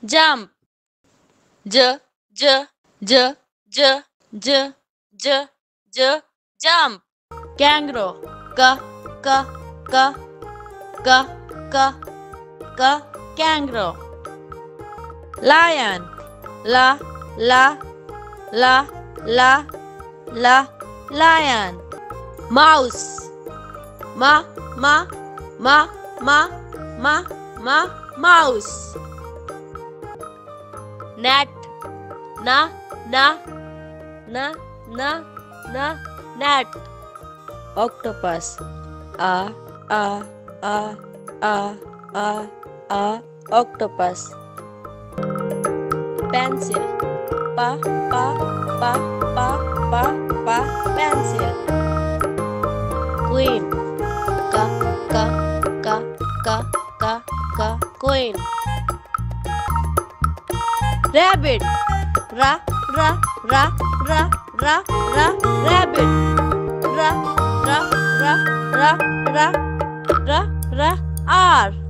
jump, j, j, j, j, j, j, j, jump. Kangaroo, k, k, k, k, k, k, kangaroo. Lion, la, la, la, la, la, lion. Mouse, ma, ma, ma, ma, ma, ma, mouse. Gnat, na, na, na, na, na, gnat. Octopus, a, a, a, a, a, a, octopus. Pencil, pa, pa, pa, pa, pa, pa, pencil. Queen, ka, ka, ka, ka, ka, ka, queen. Rabbit, ra, ra, ra, ra, ra, ra, rabbit. Ra, ra, ra, ra, ra, ra, ra, R.